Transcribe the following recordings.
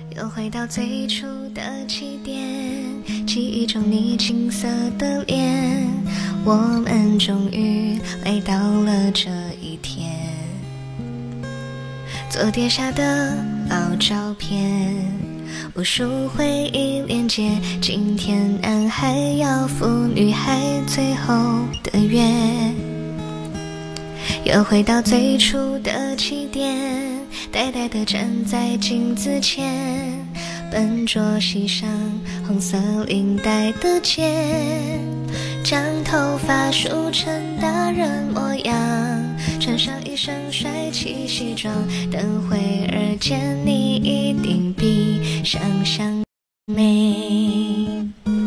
又回到最初的起点，记忆中你青涩的脸，我们终于来到了这一天。昨天下的老照片，无数回忆连接，今天男孩要赴女孩最后的约。又回到最初的起点，呆呆地站在镜子前，笨拙系上红色领带的结，将头发梳成大人模样，穿上一身帅气西装，等会儿见你一定比想象美。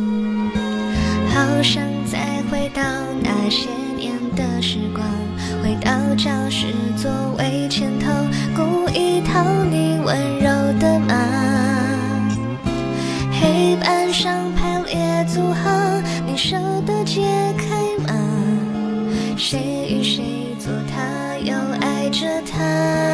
好想再回到那些年的时光，回到教室座位前头，故意讨你温柔的骂。黑板上排列组合，你舍得解开吗？谁与谁做他，又爱着他。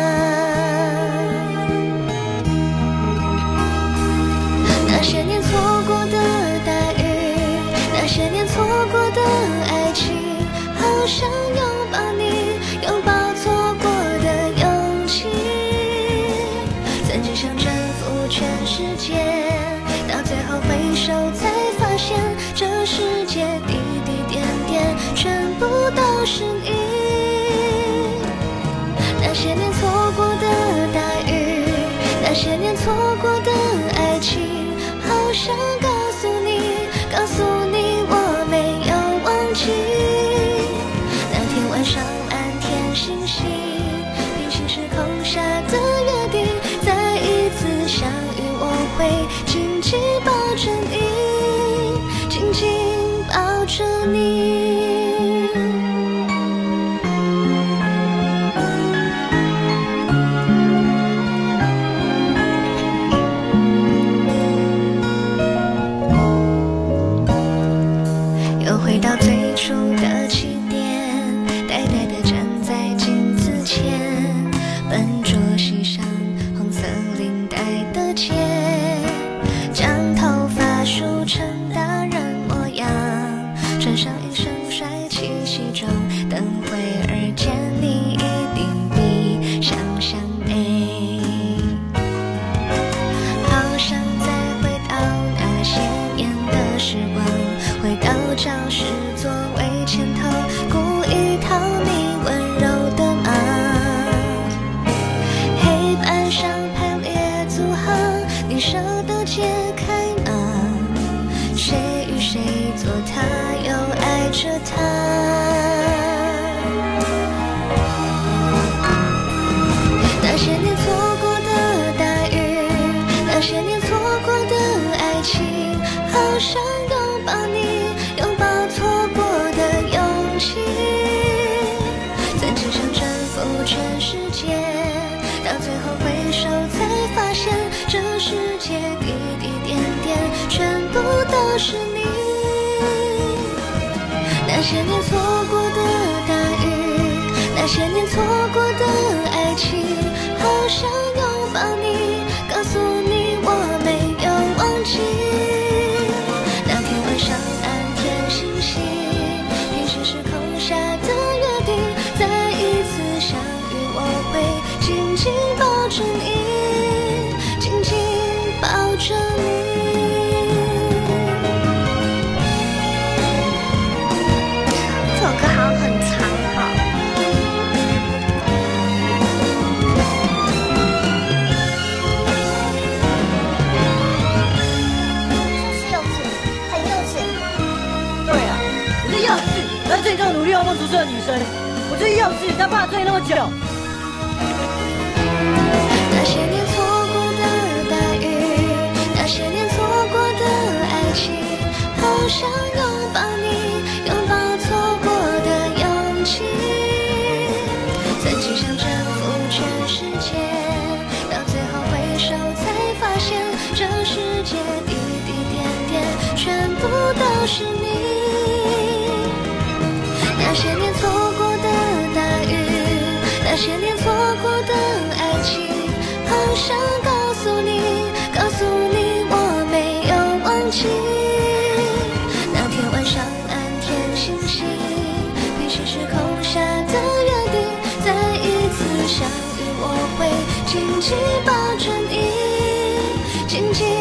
那些年错过的大雨，那些年错过的爱情，好想拥抱你，拥抱错过的勇气。曾经想征服全世界，到最后回首才发现，这世界滴滴点点全部都是你。那些年错过的大雨，那些年错过的爱情，好想告诉你，告诉你我没有忘记。那天晚上满天星星，平行时空下的约定，再一次相遇我会紧紧抱着你，紧紧抱着你。又回到最初的起点，呆呆地站在镜子前，笨拙系上红色领带的结，将头发梳成大人模样，穿上一身帅气西装，等会儿见你一定比想象美。好想再回到那些年的时光，回到教室座位前头，故意讨你温柔的骂。黑板上排列组合，你舍得解开吗？谁与谁做他，又爱着他。那些年错过的大雨，那些年错过的爱情，好想拥抱你，拥抱错过的勇气。曾经想征服全世界，到最后回首才发现，这世界滴滴点点全部都是你。那些年错过的大雨，那些年错过的爱情，好想拥抱你，告诉你我没有忘记。那天晚上满天星星，平行时空下的约定，再一次相遇我会紧紧抱着你，紧紧抱着你。这首歌好像很长哈。 但是你这么努力要梦出这个女生，我最幼稚，他爸追那么久。 那些年错过的大雨，那些年错过的爱情，好想拥抱你，拥抱错过的勇气。曾经想征服全世界，到最后回首才发现，这世界滴滴点点全部都是你。那些年错过的大雨，那些年错过的爱情，好想告诉你，告心，平行时空下的约定，再一次相遇，我会紧紧抱着你，紧紧